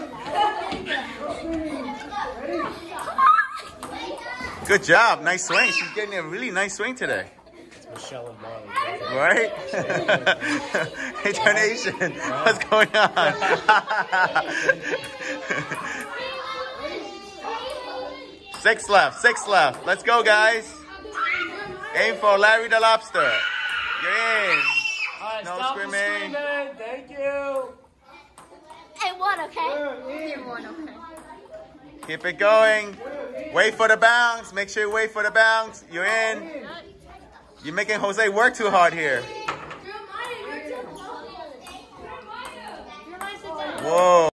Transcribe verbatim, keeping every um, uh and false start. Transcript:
Good job. Nice swing. She's getting a really nice swing today. It's Michelle and Marley. Right? Hey, Donation. What's going on? Six left. Six left. Let's go, guys. Aim for Larry the Lobster. You're in. Right, no stop screaming. screaming. Thank you. I won, okay? You won, okay? Keep it going. Wait for the bounce. Make sure you wait for the bounce. You're in. You're making Jose work too hard here. Whoa.